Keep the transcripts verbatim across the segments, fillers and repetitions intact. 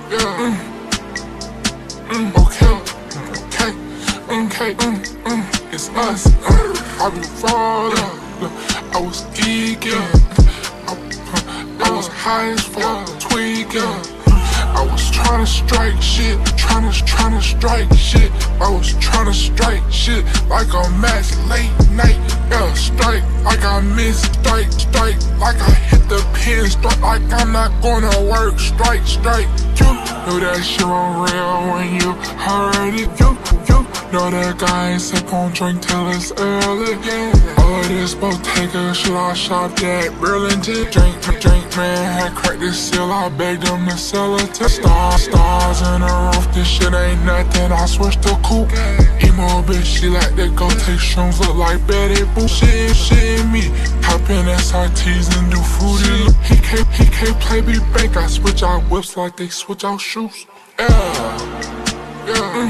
yeah. Mm. Mm. Okay, okay, okay, mm. Mm. It's us. Uh. I been falling, I was geeking, I, I was high as fuck, tweaking. I was tryna strike shit, tryna, tryna strike shit. I was tryna strike shit like a match late night. Yeah, strike like I missed, strike, strike like I hit the pin, strike like I'm not gonna work, strike, strike. You know that shit was real when you heard it. You, you know that guy ain't sip on drink till it's early. Yeah. All of this Bottega shit I shopped at Burlington. Drink, drink, man, had cracked this seal, I begged them to sell it to stars, stars in the roof. This shit ain't nothing, I switched to coupe. Emo bitch, she like to go take shrooms, look like Betty Boop. Shit, shit, me, hop in S R Ts and do fruity. He can't, he can't play me bank, I switch out whips like they switch out shoes. Yeah, yeah, mm.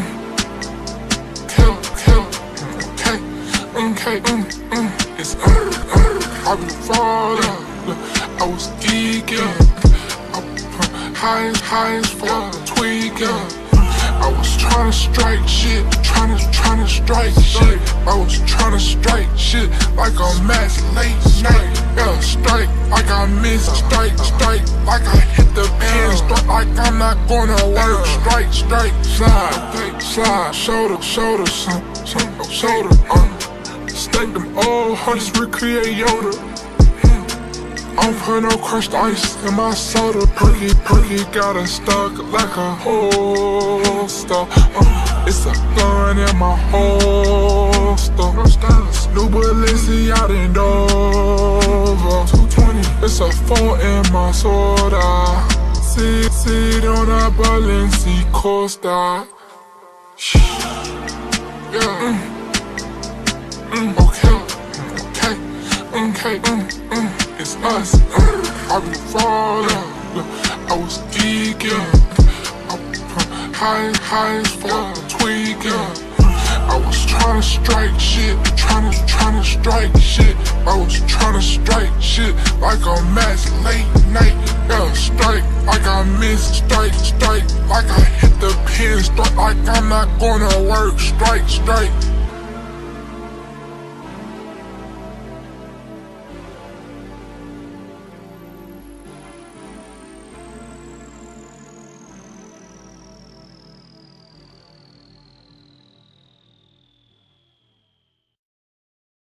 Kill, kill, okay, okay, mm, mm. It's uh, uh. I been falling, I was geeking, I, high, high as fuck, tweaking. I was tryna strike shit, tryna, tryna strike shit. I was tryna strike shit like a match late night. Yeah, strike like I missed, strike, strike like I hit the pin, strike like I'm not gonna work, strike, strike, slide, slide, shoulder, shoulder, some, some, shoulder, uh, stack them all, hundreds recreate Yoda. I don't put no crushed ice in my soda. Perky, perky got it stuck like a holster. uh, It's a gun in my holster. New Balenciaga in Dover. two twenty. It's a four in my soda. Sit, sit on a Balenciaga Costa. Yeah. Mm. Mm. Okay. Okay. Okay. Mm. Mm. It's us. Uh. I been falling, I was geeking, I, high, high as fuck, tweaking. I was tryna strike shit, tryna, tryna strike shit. I was tryna strike shit like a match late night. Yeah, strike like I missed, strike, strike like I hit the pin, strike like I'm not gonna work, strike, strike.